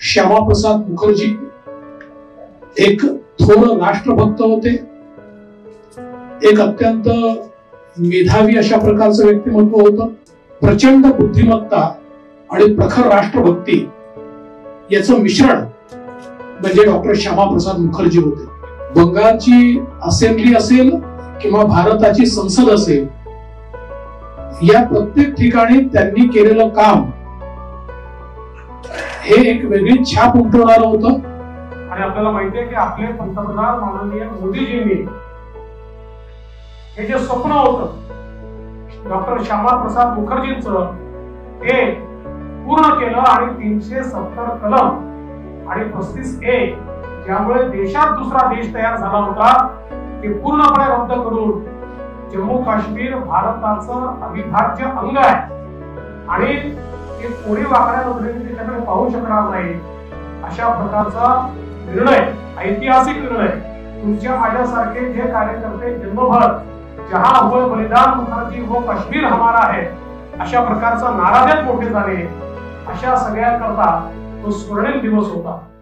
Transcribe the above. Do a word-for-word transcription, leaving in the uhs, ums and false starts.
श्यामाप्रसाद मुखर्जी एक थोर राष्ट्रभक्त होते, एक अत्यंत मेधावी अशा प्रकारचं व्यक्तिमत्व होतं. प्रचंड बुद्धिमत्ता आणि प्रखर राष्ट्रभक्ती याचं मिश्रण म्हणजे डॉक्टर श्यामाप्रसाद मुखर्जी होते. बंगालची असेंब्ली असेल किंवा भारताची संसद असेल, या प्रत्येक ठिकाणी त्यांनी केलेलं काम हे एक वेगळी छाप उमटवणारं होतं. आणि आपल्याला माहिती आहे की आपले पंतप्रधान माननीय मोदीजींनी हे जे स्वप्न होतं डॉक्टर श्यामाप्रसाद मुखर्जींचं हे पूर्ण केलं आणि तीनशे सत्तर कलम आणि पस्तीस ए ज्यामुळे देशात दुसरा देश तयार झाला होता ते पूर्णपणे रद्द करून जम्मू काश्मीर भारताचं अविभाज्य अंग आहे आणि ते कोणी वाकड्या नजरेने त्याच्याकडे पाहू शकणार नाही अशा प्रकारचा निर्णय, ऐतिहासिक निर्णय तुमच्या माझ्यासारखे जे कार्यकर्ते जन्मभर जहां हुए बलिदान मुखर्जी वो काश्मीर हमारा है अशा प्रकारचा नारा देत मोठे झाले, अशा सगळ्यांकरता तो स्वर्णिम दिवस होता.